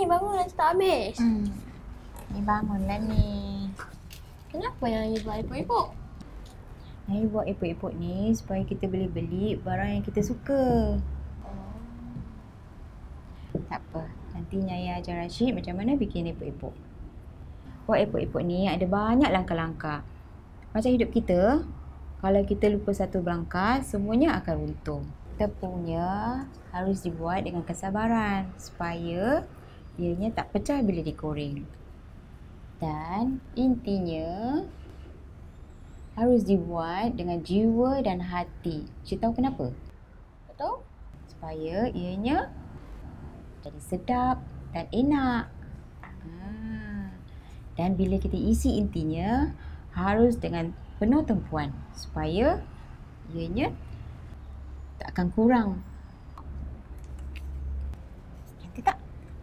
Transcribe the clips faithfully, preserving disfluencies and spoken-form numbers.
bangun nanti tak habis. Hmm. Ni bangunlah ni. Kenapa yang Ayi buat epok-epok? Ayi buat epok-epok ni supaya kita boleh beli barang yang kita suka. Oh. Tak apa. Nanti Nyai ajar Rashid macam mana bikin epok-epok. Buat epok-epok ni ada banyak langkah-langkah. Macam hidup kita, kalau kita lupa satu berangkas, semuanya akan runtuh. Tepungnya harus dibuat dengan kesabaran supaya ianya tak pecah bila digoreng. Dan intinya harus dibuat dengan jiwa dan hati. Cik tahu kenapa? Tak tahu? Supaya ianya jadi sedap dan enak. Ha. Dan bila kita isi intinya, harus dengan penuh tumpuan supaya ianya tak akan kurang. Cantik tak?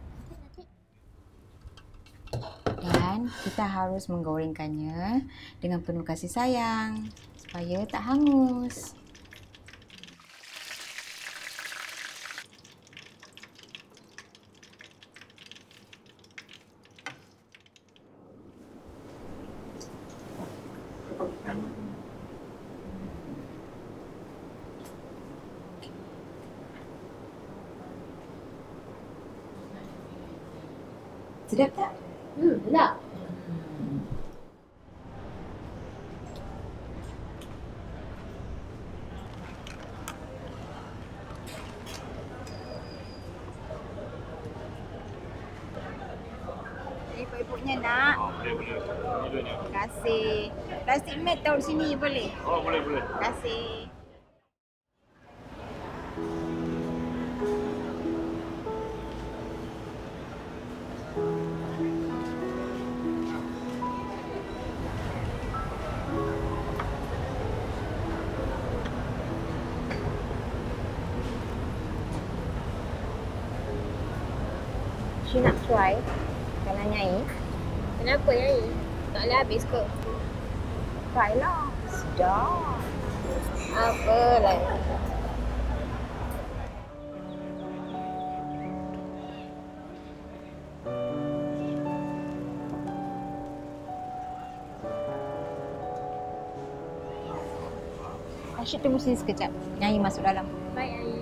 Dan kita harus menggorengkannya dengan penuh kasih sayang supaya tak hangus. Sedap tak? Hmm, sedap. Epok-epoknya nak? Oh, boleh, boleh. Ini Terima kasih. Plastik mat taruh sini boleh? Oh, boleh, boleh. Terima kasih. She nak try kalau Nyai. Kenapa ya Ayi? Tak boleh habis ke? Try lah. Sedap. Apa lah. Asyik tunggu sini sekejap. Nyai masuk dalam. Baik Ayi.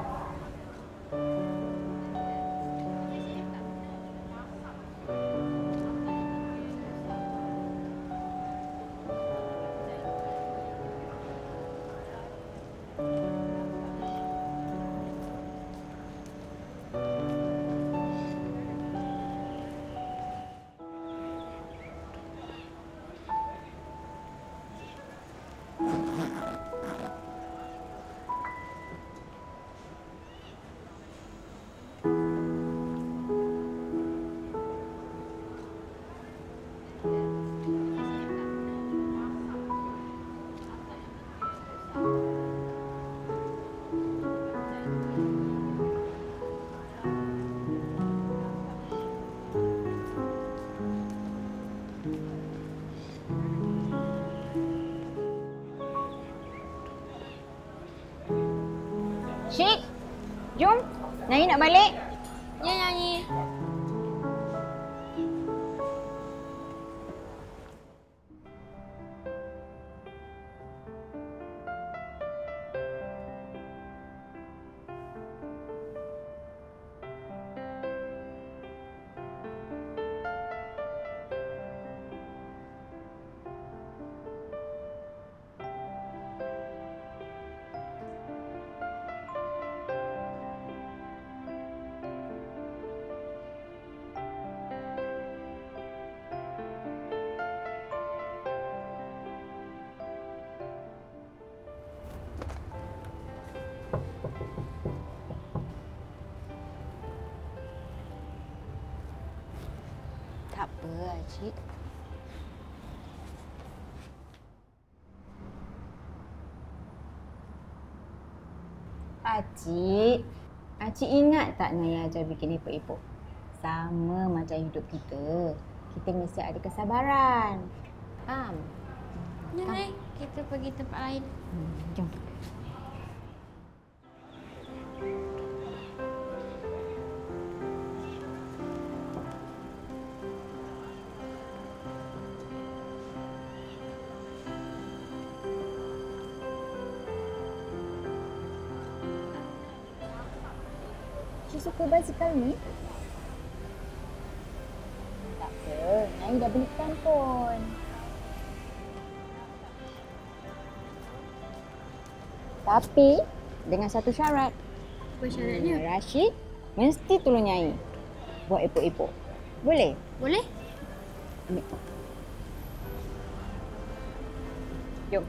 Syed, jom. Nyai nak balik. Ya Ayi. Tak apa, Cik. Acik, Acik ingat tak Nyai ajar bikin epok-epok? Sama macam hidup kita. Kita mesti ada kesabaran. Faham? Ya Ayi, kita pergi tempat lain. Hmm, jom. Cik suka basikal ni? Tak apa, Nyai dah belikan pun. Tapi dengan satu syarat. Apa syaratnya? Hmm, Rashid mesti tolong Nyai buat epok-epok. Boleh? Boleh? Ambil. Jom.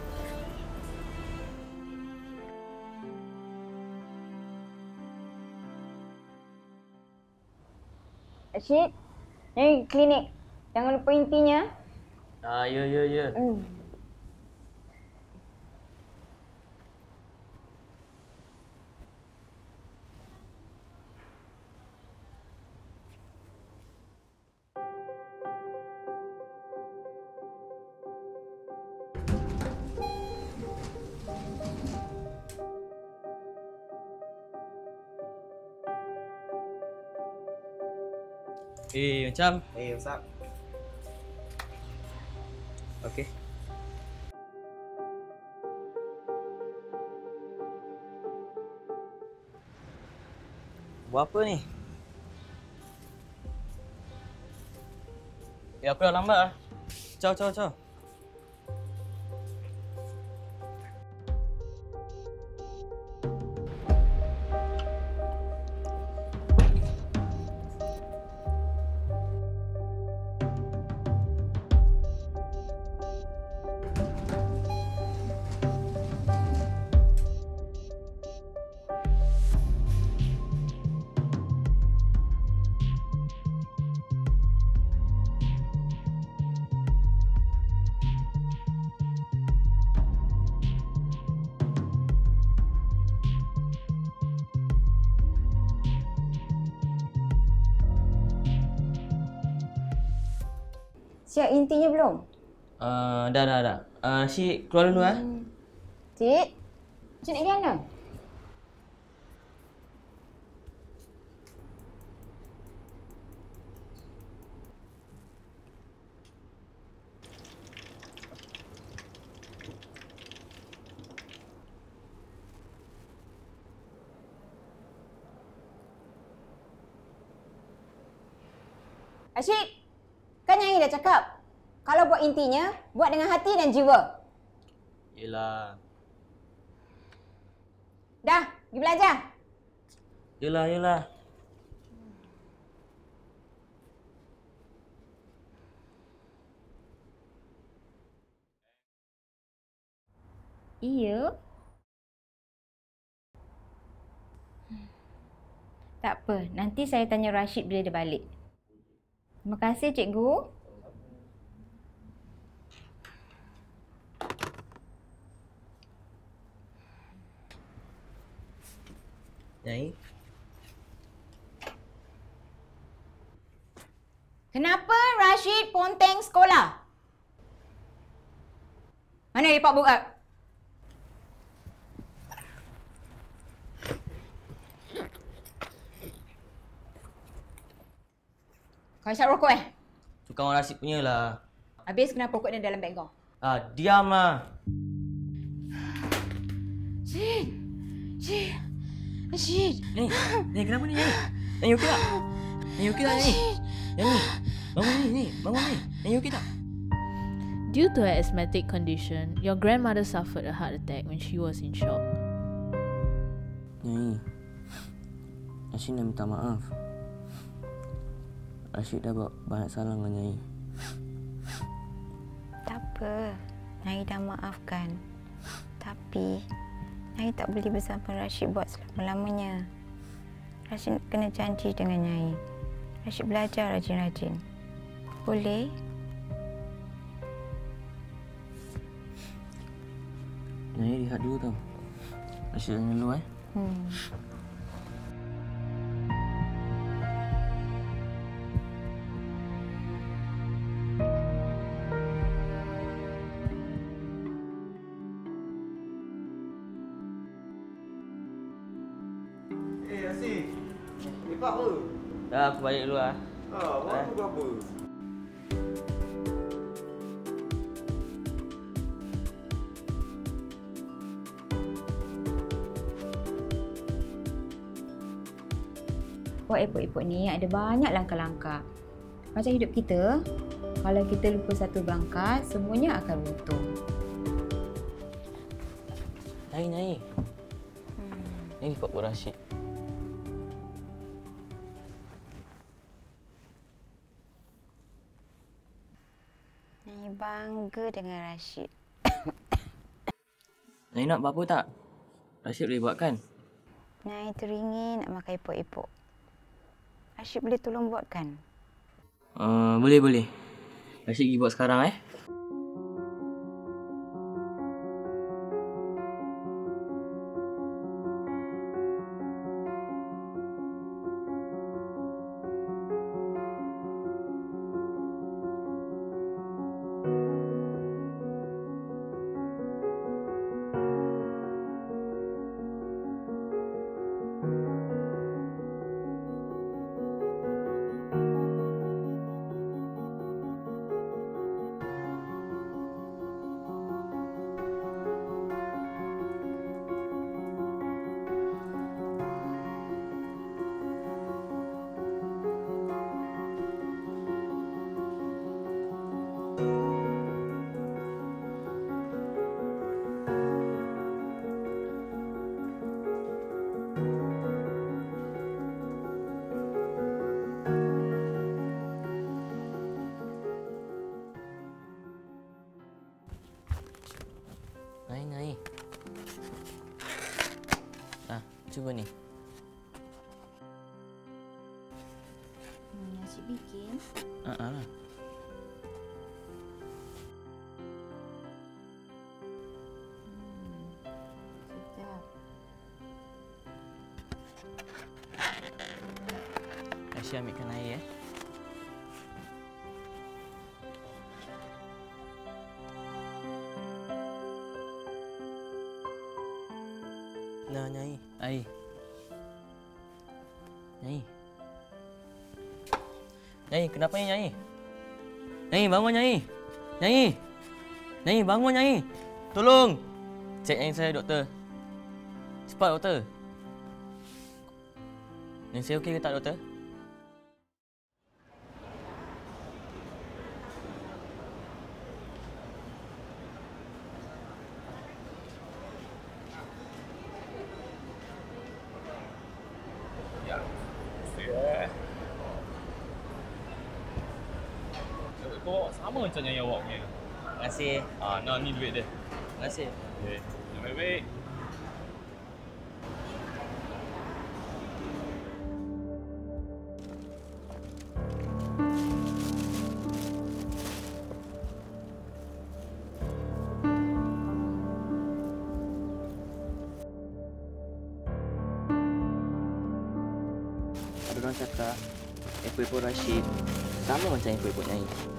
Rashid, Nyai klinik. Jangan lupa intinya. Ah, ya, ya, ya. Hmm. Eh, macam. Hey, what's up? Okay. Buat apa ni? Eh, aku dah lambat lah. Ciao, ciao, ciao. Siap intinya belum? Uh, dah, dah, dah. Uh, Syed, keluar dulu eh. Hmm. Cik, Cik nak pergi mana? Asyik, kan Nyai dah cakap, kalau buat intinya, buat dengan hati dan jiwa. Yelah. Dah, pergi belajar. Yelah, yelah. Iya. Tak apa, nanti saya tanya Rashid bila dia balik. Terima kasih, Cikgu. Nyai. Kenapa Rashid ponteng sekolah? Mana report book up? Kau isap rokok eh? Tukang orang Rashid punya lah. Habis kenapa rokok dia dalam beg kau? Ah, diam lah. Rashid! Rashid! Rashid! Nyai, Nyai kenapa ni, Nyai? Nyai okey tak? Nyai okey tak, Nyai? Nyai, bangun ni, Nyai. Bangun ni. Nyai okey tak? Due to her asthmatic condition, your grandmother suffered a heart attack when she was in shock. Nyai, Rashid nak minta maaf. Rashid dah buat banyak salah dengan Nyai. Tak apa. Nyai dah maafkan. Tapi, Nyai tak boleh bersama Rashid buat selama-lamanya. Rashid kena janji dengan Nyai. Rashid belajar rajin-rajin. Boleh? Nyai lihat dulu tau. Rashid jangan dulu eh. Hmm. Eh, Asyik. Lepak apa? Dah, aku balik dulu lah. Ah, buat apa apa? Buat epok-epok ni ada banyak langkah-langkah. Macam hidup kita, kalau kita lupa satu berangkas, semuanya akan runtuh. Nyai, Nyai. Hmm. Ni Pak Pur Rashid. Nyai bangga dengan Rashid. Nyai nak apa-apa tak? Rashid boleh buat kan? Nyai teringin nak makan epok-epok. Rashid boleh tolong buatkan? Uh, boleh, boleh. Rashid pergi buat sekarang eh. Nyai, Nyai. Ah, cuba ni. Hmm, nasi bikin. Ah, ah. Sedap. Rashid ambilkan air eh. Nah, Nyai. Air. Nyai. Nyai, kenapa ni, Nyai? Nyai, bangun, Nyai. Nyai. Nyai, bangun, Nyai. Tolong. Cek yang saya, doktor. Cepat, doktor. Yang saya okey ke tak, doktor? Kau sama macam yang awak punya. Terima kasih. Ah, nah ni duit dia. Terima kasih. Okey. Yang baik-baik. Ada orang cakap epok-epok Rashid sama macam epok-epok Nyai.